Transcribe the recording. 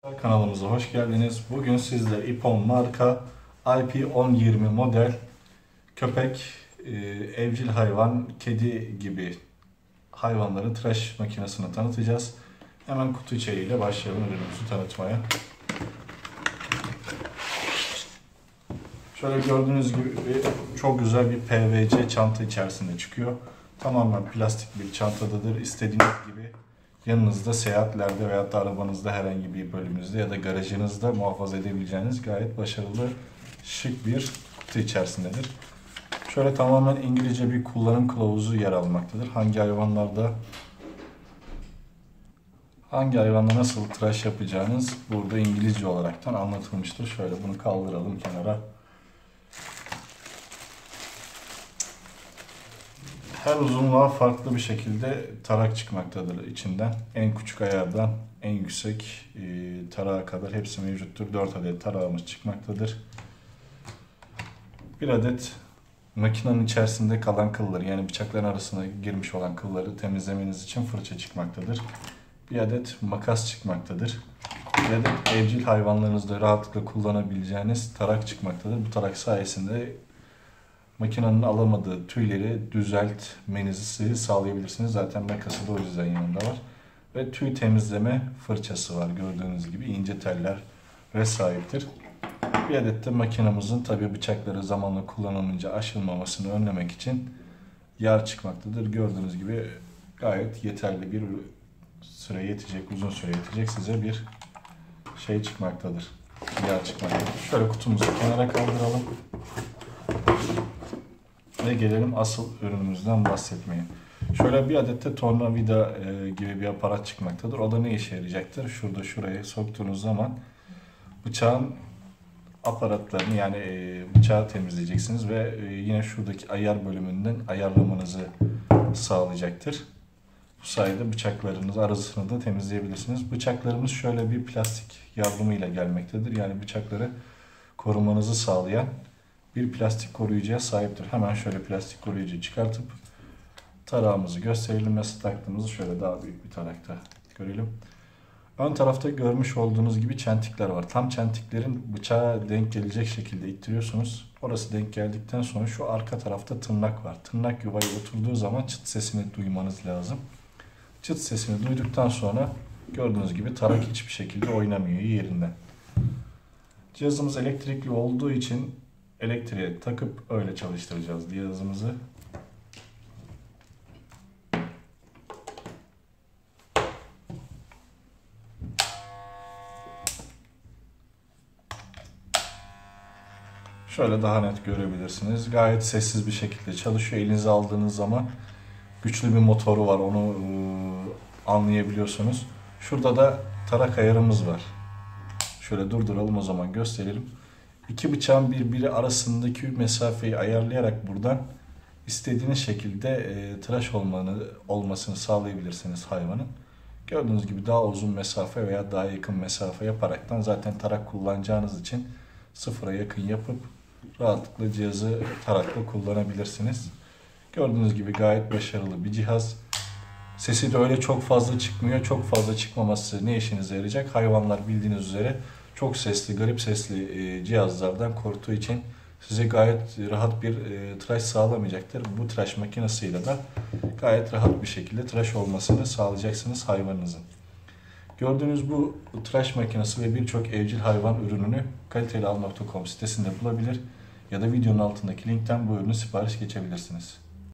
Kanalımıza hoş geldiniz. Bugün sizle Ipon marka IP1020 model köpek, evcil hayvan, kedi gibi hayvanların tıraş makinesini tanıtacağız. Hemen kutu içeriğiyle başlayalım ürünümüzü tanıtmaya. Şöyle gördüğünüz gibi çok güzel bir PVC çanta içerisinde çıkıyor. Tamamen plastik bir çantadadır. İstediğiniz gibi yanınızda seyahatlerde veya da arabanızda herhangi bir bölümünüzde ya da garajınızda muhafaza edebileceğiniz gayet başarılı, şık bir kutu içerisindedir. Şöyle tamamen İngilizce bir kullanım kılavuzu yer almaktadır. Hangi hayvanda nasıl tıraş yapacağınız burada İngilizce olaraktan anlatılmıştır. Şöyle bunu kaldıralım kenara. Her uzunluğa farklı bir şekilde tarak çıkmaktadır içinden. En küçük ayardan en yüksek tarağa kadar hepsi mevcuttur. 4 adet tarağımız çıkmaktadır. Bir adet makinenin içerisinde kalan kılları, yani bıçakların arasına girmiş olan kılları temizlemeniz için fırça çıkmaktadır. Bir adet makas çıkmaktadır. Bir adet evcil hayvanlarınızda rahatlıkla kullanabileceğiniz tarak çıkmaktadır. Bu tarak sayesinde makinenin alamadığı tüyleri düzeltmenizi sağlayabilirsiniz. Zaten makası da o yüzden yanında var. Ve tüy temizleme fırçası var. Gördüğünüz gibi ince teller ve sahiptir. Bir adet de makinamızın tabi bıçakları zamanla kullanılınca aşılmamasını önlemek için yağ çıkmaktadır. Gördüğünüz gibi gayet yeterli bir süre yetecek, uzun süre yetecek size bir şey çıkmaktadır. Yağ çıkmaktadır. Şöyle kutumuzu kenara kaldıralım. Ve gelelim asıl ürünümüzden bahsetmeye. Şöyle bir adet de tornavida gibi bir aparat çıkmaktadır. O da ne işe yarayacaktır? Şuraya soktuğunuz zaman bıçağın aparatlarını, yani bıçağı temizleyeceksiniz ve yine şuradaki ayar bölümünden ayarlamanızı sağlayacaktır. Bu sayede bıçaklarınız arasını da temizleyebilirsiniz. Bıçaklarımız şöyle bir plastik yardımıyla gelmektedir. Yani bıçakları korumanızı sağlayan bir plastik koruyucuya sahiptir. Hemen şöyle plastik koruyucuyu çıkartıp tarağımızı gösterelim. Nasıl taktığımızı şöyle daha büyük bir tarakta görelim. Ön tarafta görmüş olduğunuz gibi çentikler var. Tam çentiklerin bıçağa denk gelecek şekilde ittiriyorsunuz. Orası denk geldikten sonra şu arka tarafta tırnak var. Tırnak yuvaya oturduğu zaman çıt sesini duymanız lazım. Çıt sesini duyduktan sonra gördüğünüz gibi tarak hiçbir şekilde oynamıyor yerinden. Cihazımız elektrikli olduğu için elektriğe takıp öyle çalıştıracağız cihazımızı. Şöyle daha net görebilirsiniz. Gayet sessiz bir şekilde çalışıyor. Elinize aldığınız zaman güçlü bir motoru var. Onu anlayabiliyorsunuz. Şurada da tarak ayarımız var. Şöyle durduralım, o zaman gösterelim. İki bıçağın birbiri arasındaki mesafeyi ayarlayarak buradan istediğiniz şekilde tıraş olmasını sağlayabilirsiniz hayvanın. Gördüğünüz gibi daha uzun mesafe veya daha yakın mesafe yaparaktan zaten tarak kullanacağınız için sıfıra yakın yapıp rahatlıkla cihazı tarakla kullanabilirsiniz. Gördüğünüz gibi gayet başarılı bir cihaz. Sesi de öyle çok fazla çıkmıyor. Çok fazla çıkmaması ne işinize yarayacak? Hayvanlar bildiğiniz üzere çok sesli, garip sesli cihazlardan korktuğu için size gayet rahat bir tıraş sağlamayacaktır. Bu tıraş makinesiyle de gayet rahat bir şekilde tıraş olmasını sağlayacaksınız hayvanınızın. Gördüğünüz bu tıraş makinesi ve birçok evcil hayvan ürününü kalitelial.com sitesinde bulabilir ya da videonun altındaki linkten bu ürünü sipariş geçebilirsiniz.